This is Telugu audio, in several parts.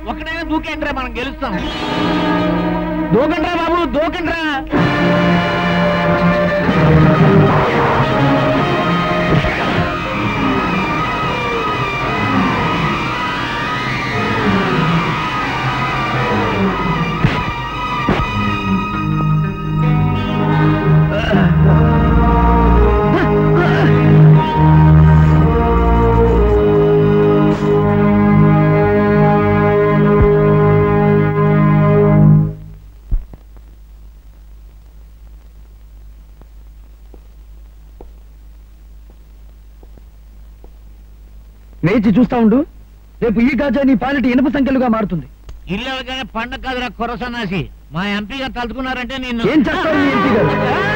ఒకటైనా దూకేంట్రా, మనం గెలుస్తాం. దూకండ్రా బాబు, దూకండ్రా. వేచి చూస్తా ఉండు. రేపు ఈ గాజా నీ పాలిటి ఇనుప సంఖ్యలుగా మారుతుంది. ఇల్లు అవగానే పండగ కాదురా కొరసన్నాసి. మా ఎంపీ గారు తలుచుకున్నారంటే నేను ఏం చేస్తావు ఈ ఎంపీ గారు?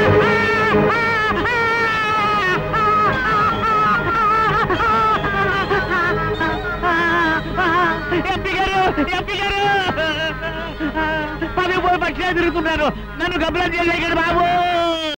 ఎంపీ గారు పది పోయి పక్షిగా తిరుగుతున్నారు. నన్ను గబ్బలం చేయలేకండి బాబు.